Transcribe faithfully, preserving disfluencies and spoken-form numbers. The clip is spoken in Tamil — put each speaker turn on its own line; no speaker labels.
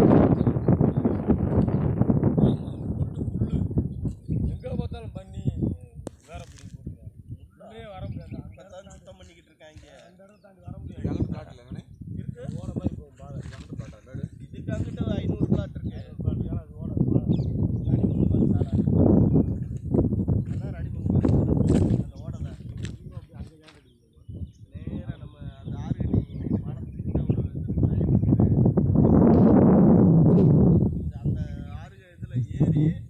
எங்கே பார்த்தாலும் பண்ணி வேற பிடிக்க போட்டுருக்காங்க வர முடியாது அங்கே தான் சுத்தம் பண்ணிக்கிட்டு இருக்காங்க அந்த இடம் தாண்டி வர முடியாது எங்கிட்ட பிளாட்டில் எங்கண்ணே இருக்கு ஓட மாதிரி போகும் பாதை எங்கிட்ட பிளாட்டா மேடு இதுக்கு அங்கிட்ட ஐநூறு பிளாட் இருக்கு ஐநூறு பிளாட் ஏன்னா அது ஓட அதான் ரெடி பண்ணி அந்த ஓட தான் அங்கே ஏன் நேராக நம்ம அந்த ஆறு அடி பாலத்துக்கிட்ட ஒரு அந்த ஆறு இதில் ஏறி